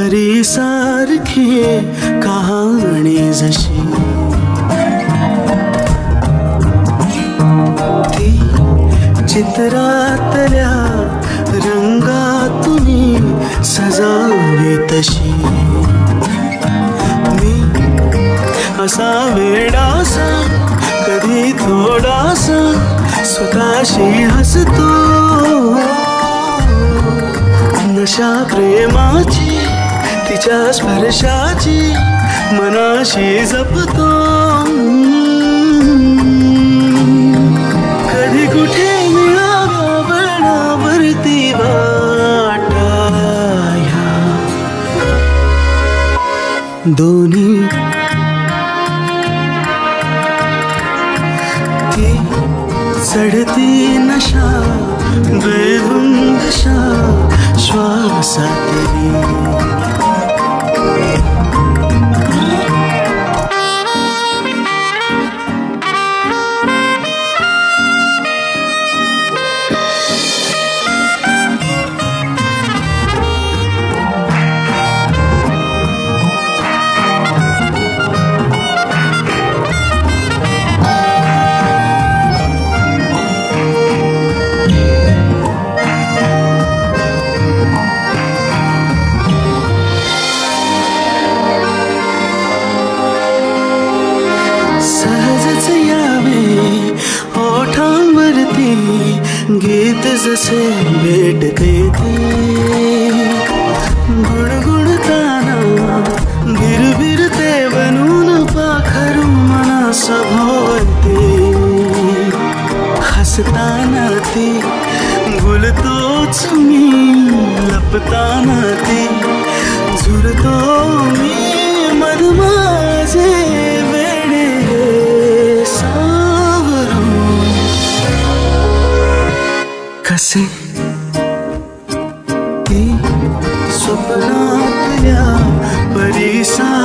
परी सारखी कहाणी जशी ती चित्रातल्या रंगातून सजावी तशी मी असा वेडासा कधी थोडासा स्वतःशी हसतो नशा प्रेमाची तिच्या स्पर्शाची मनाशी जपतो कधी कुठे मिळाव्या वळणावरती वाटा ह्या दोन्ही ती चढती नशा बेधुंदशा श्वासातली गीत जसे भेटते ते गुणगुणताना भिरभिरते बनून पाखरू मना सभोवते हसताना ती बोलतोच मी लपताना ती झुरतो मी मधमाजे वेडे कसे ती स्वप्नातल्या परी